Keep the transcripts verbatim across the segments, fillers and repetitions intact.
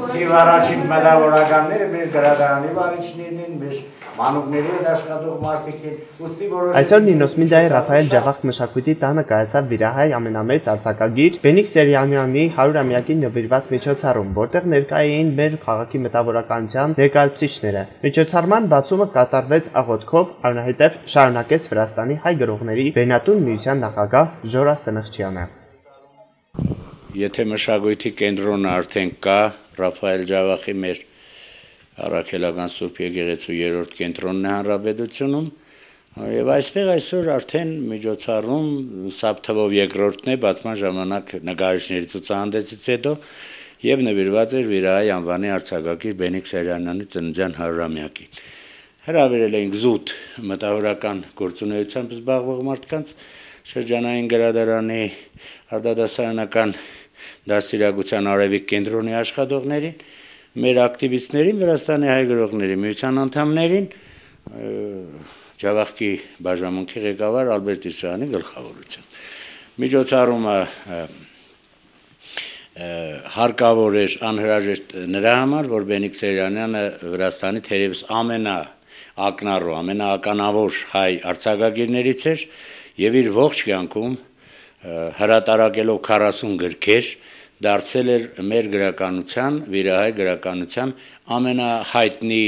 Եվ առաջին մտավորականները մեր գրադարանի վարիչներն են, մեր մանուկների հետ աշխատող մարդիկ են, ուստի որոշ Այսօր Նինոսմիդայի Ռաֆայել Ջավախ մշակույթի տանը կայացավ Վիրահայ ամենամեծ արձակագիր Բենիկ Սերյանյանի հարյուրամյակին նվիրված միջոցառում, որտեղ ներկա էին մեր քաղաքի մտավորականության ներկայացուցիչները։ Միջոցառման բացումը կատարվեց աղոթքով, այնուհետև շարունակեց Վրաստանի հայ գրողների Բենատուն միության նախագահ Ժորա Սնխչյանը։ Եթե մշակույթի կենտրոնը արդեն կա, Ռաֆայել Ջավախի մեր առաքելական Սուրբ Եկեղեցու երրորդ կենտրոնն է հանրապետությունում, եւ այստեղ այսօր արդեն միջոցառում սապ թվով երկրորդն է բացման ժամանակ նկարիչների ցուցահանդեսից հետո եւ նվիրված էր Վիրահայ անվանի արձակագիր Բենիկ Սերյանյանի ծննդյան հարյուրամյակին։ Հրավիրել էինք զուտ մտավորական գործունեությամբ զբաղվող մարդկանց, շրջանային գրադարանի արտադասարանական դասիրակության արևիկ կենտրոնի աշխատողներին, մեր ակտիվիստներին, Վրաստանի հայ գրողների միության անդամներին, Ջավախքի բաժանմունքի ղեկավար Ալբերտ Իսրայանի գլխավորությամբ։ Միջոցառումը հարկավոր էր անհրաժեշտ նրա համար, որ Բենիկ Սերյանյանը Վրաստանի թերևս ամենաակնառու, ամենաականավոր հայ արձակագիրներից էր եւ իր ողջ կյանքում հրատարակելով քառասուն գրքեր դարձել էր մեր գրականության, Վիրահայ գրականության ամենահայտնի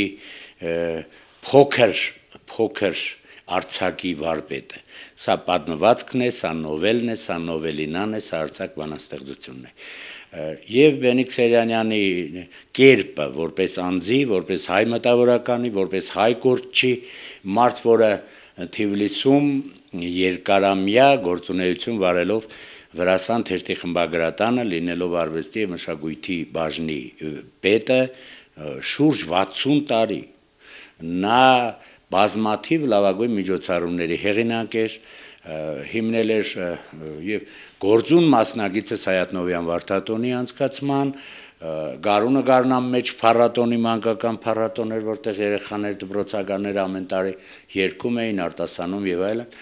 փոքր փոքր արձակի վարպետը։ Սա պատմվածքն է, սա նովելն է, սա նովելինան է, սա արձակ բանաստեղծությունն է։ Եվ Բենիկ Սերյանյանի կերպը, որպես անձի, որպես հայ մտավորականի, որպես հայ գործչի, մարդ, որը Թիֆլիսում երկարամյա գործունեություն վարելով Վրաստան թերթի խմբագրատանը, լինելով արվեստի եւ մշակույթի բաժնի պետը շուրջ վաթսուն տարի, նա բազմաթիվ լավագույն միջոցառումների հեղինակ էր, հիմնել էր եւ գործուն մասնագիծ Սայաթնովյան վարդատոնի անցկացման, Գարունը գարնան մեջ փառատոնի մանկական փառատոն էր, որտեղ երեխաներ, դպրոցականներ ամեն տարի երգում էին, արտասանում եւ այլն,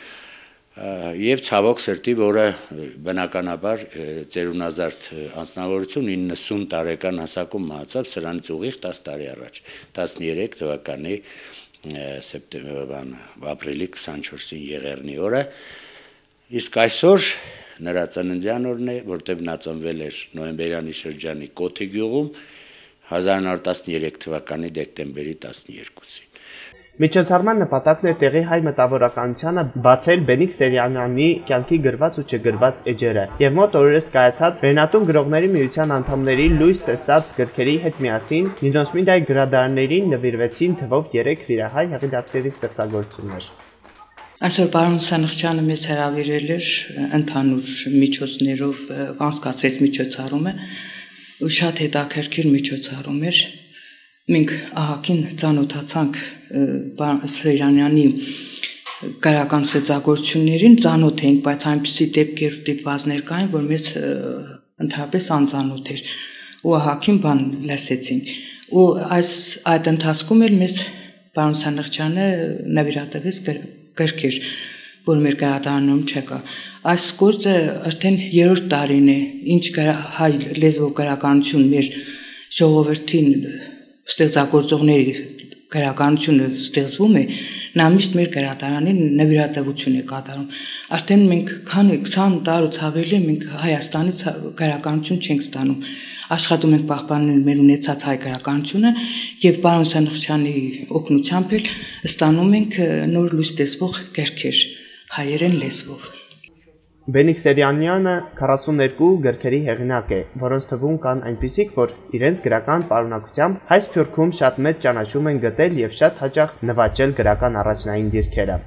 եւ ցավոք սրտի, որը բնականաբար ծերունազարդ անձնավորություն իննսուն տարեկան հասակում մահացավ, սրանից ուղիղ տասը տարի առաջ, տասներեք թվականի սեպտեմբեր ապրիլի քսանչորսին Եղեռնի օրը, իսկ այսօր նրա ծննդյան օրն է, որտեղ նա ծնվել էր նոյեմբերյանի շրջանի Կոթի գյուղում հազար նոր տասներեք թվականի դեկտեմբերի տասներկուսին։ Միջոցառման նպատակն է տեղի հայ մտավորականությանը բացել Բենիկ Սերյանյանի կյանքի գրված ու չգրված էջերը եւ մոտ օրերս կայացած Բենատուն գրողների միության անդամների լույս տեսած գրքերի հետ միասին Նինոսմիդայի գրադարներին նվիրվեցին թվով երեք Վիրահայ հեղինակների ստեղծագործություններ։ Այսօր պարոն Սնխչյանը մեզ հրավիրել էր ընդհանուր միջոցներով անցկացրեց միջոցառումը, շատ հետաքրքիր միջոցառում էր։ Մենք ահագին ծանոթացանք Սերյանյանի գրական ստեղծագործություններին, ծանոթ էինք, բայց այնպիսի դեպքեր ու դեպվածներ կային, որ մեզ ընդհանրապես անծանոթ էր ու ահագին բան լսեցինք։ Ու այս այդ ընթացքում էլ մեզ պարոն Սնխչյանը նվիրատվեց գրքեր, որ մեր գրադարանում չկա։ Այս գործը արդեն երրորդ տարին է, ինչ հայ լեզվով գրականություն մեր ժողովրդին ստեղծագործողների գրականությունը ստեղծվում է, նա միշտ մեր գրադարանին նվիրատվություն է կատարում։ Արդեն մենք քանի քսան տարուց ավելի մենք Հայաստանից գրականություն չենք ստանում։ Աշխատում ենք պահպանել մեր ունեցած հայ գրականությունը եւ պարոն Սնխչյանի օգնությամբ էլ ստանում ենք նոր լույս տեսվող գրքեր հայերեն լեզվով։ Բենիկ Սերյանյանը քառասուններկու գրքերի հեղինակ է, որոնց թվում կան այնպիսիք, որ իրենց գրական պարունակությամբ հայ սփյուռքում շատ մեծ ճանաչում են գտել եւ շատ հաճախ նվաճել գրական առաջնային դիրքերը։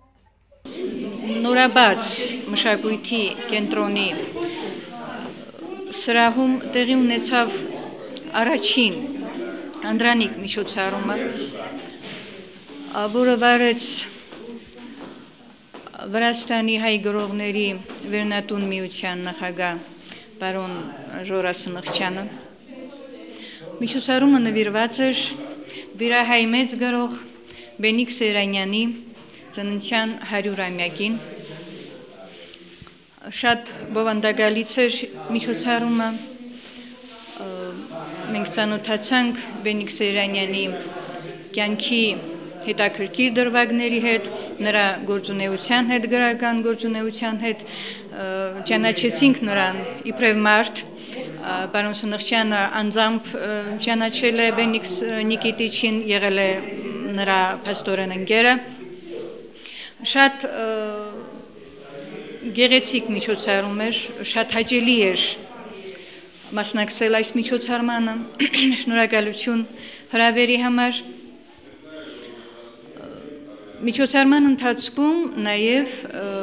Նորաբաց մշակույթի կենտրոնի սրահում տեղի ունեցավ առաջին անդրանիկ միջոցառումը, որը վարեց Վրաստանի հայ գրողների Վերնատուն միության նախագահ պարոն Ժորա Սնխչյանը։ Միջոցառումը նվիրված էր Վիրահայ մեծ գրող Բենիկ Սերյանյանի ծննդյան հարյուրամյակին։ Շատ բովանդակալից էր միջոցառումը, մենք ծանոթացանք Բենիկ Սեյրանյանի կյանքի հետաքրքիր դրվագների հետ, նրա գործունեության հետ, գրական գործունեության հետ, ճանաչեցինք նրան իբրև մարդ, պարոն Սնխչյանը անձամբ ճանաչել է Բենիկ Նիկիտիչին, եղել է նրա փաստորեն ընկերը, շատ գեղեցիկ միջոցառում էր, շատ հաճելի էր մասնակցել այս միջոցառմանը, շնորհակալություն հրավերի համար։ Միջոցառման ընթացքում նաև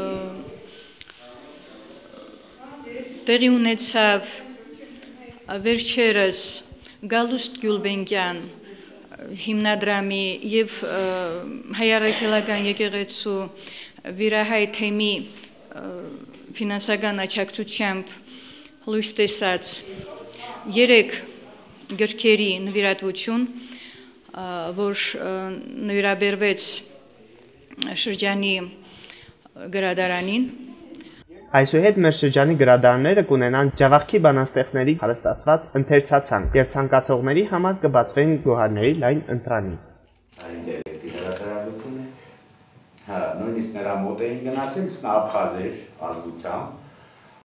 տեղի ունեցավ վերջերս Գալուստ Գյուլբենկյան հիմնադրամի և հայ առաքելական եկեղեցու վիրահայ թեմի ֆինանսական աջակցությամբ լույս տեսած երեք գրքերի նվիրատվություն, որ նվիրաբերվեց շրջանի գրադարանին։ Այսուհետ մեր շրջանի գրադարանները կունենան Ջավախքի բանաստեղծների հարստացված ընթերցացանք և ցանկացողների համար կբացվեն գոհարների լայն ընտրանի։ Նույնիսկ նրա մոտ էին գնացել, նա աբխազ էր ազգությամբ,